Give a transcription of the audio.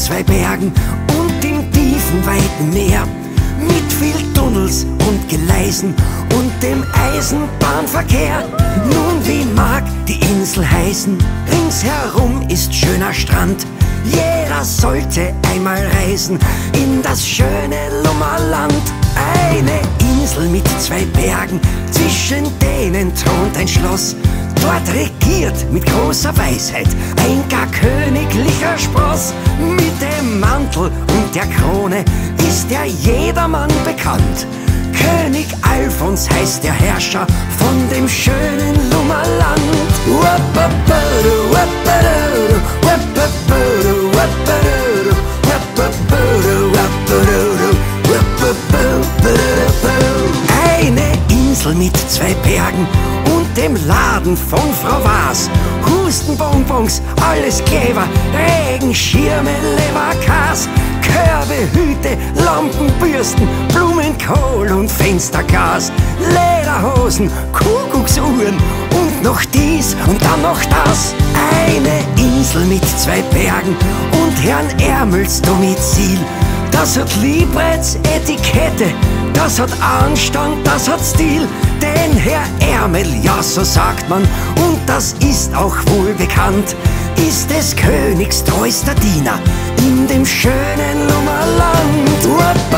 2 Bergen und im tiefen, weiten Meer. Mit viel Tunnels und Gleisen und dem Eisenbahnverkehr. Nun, wie mag die Insel heißen? Ringsherum ist schöner Strand. Jeder sollte einmal reisen in das schöne Lummerland. Eine Insel mit 2 Bergen, zwischen denen thront ein Schloss. Dort regiert mit großer Weisheit ein gar königlicher Spross. Mit dem Mantel und der Krone ist ja jedermann bekannt. König Alfons heißt der Herrscher von dem schönen Lummerland. Eine Insel mit 2 Bergen und dem Laden von Frau Was. Hustenbonbons, alles Kleber, Regenschirme, Leberkas, Körbe, Hüte, Lampen, Bürsten, Blumenkohl und Fensterglas, Lederhosen, Kuckucksuhren und noch dies und dann noch das. Eine Insel mit 2 Bergen und Herrn Ärmels Domizil. Das hat Liebreiz, Etikette, das hat Anstand, das hat Stil. Denn Herr Ärmel, ja so sagt man, und das ist auch wohl bekannt, ist des Königs treuster Diener in dem schönen Lummerland.